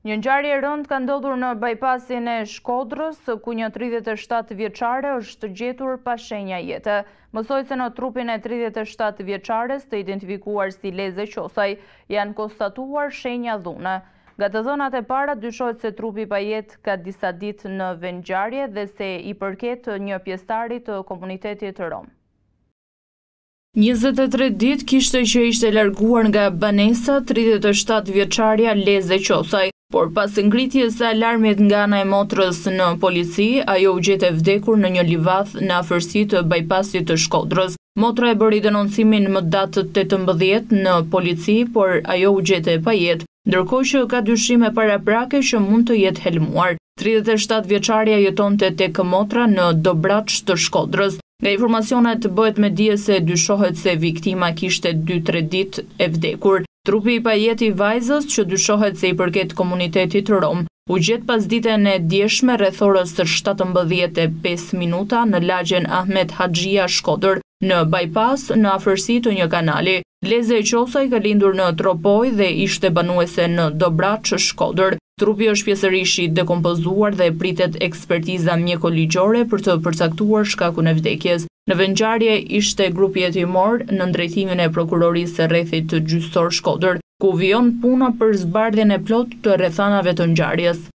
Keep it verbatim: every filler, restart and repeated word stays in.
Një ngjarje e rëndë ka ndodhur në bypassin e Shkodrës, ku një tridhjetë e shtatë vjeçare është gjetur pa shenja jete. Mësoj se në trupin e tridhjetë e shtatë vjeçares, të identifikuar si Leze Qosaj, janë konstatuar shenja dhune. Nga të dhënat e para, dyshohet se trupi pa jetë ka disa ditë në vend ngjarje dhe se i përket një pjesëtari të komunitetit rom. njëzet e tre ditë kishte që ishte larguar nga banesa tridhjetë e shtatë vjeçaria Leze Qosaj, por pas ngritjes së alarmit nga ana e motrës në polici, ajo u gjete vdekur në një livath në afërsi të bypasit të Shkodrës. Motra e bëri denoncimin më datë tetëmbëdhjetë në polici, por ajo u gjete pa jetë, ndërkohë që ka dyshime paraprake që mund të jetë helmuar. tridhjetë e shtatë vjeçaria jetonte tek motra në Dobraç të Shkodrës. Nga informacionet bëhet me dije se dyshohet se viktima kishte dy tre ditë e vdekur. Trupi i pajet i vajzës, që dyshohet se i përket komunitetit rom, u gjet pas ditën e djeshme rreth orës së shtatëmbëdhjetë e pesë minuta në lagjen Ahmet Haxhia Shkodër, në bypass në afërsi të një kanali. Leze Qosaj ka lindur në Tropoj dhe ishte banuese në Dobraç Shkodër. Trupi është pjesërisht i dekompozuar dhe pritet ekspertiza mjekoligjore për të përcaktuar shkakun e vdekjes. Në vend ngjarje ishte grupi hetimor në drejtimin e prokurorisë së rrethit të gjyqësor Shkodër, ku vijon puna për zbardhjen e plotë të rrethanave të ngjarjes.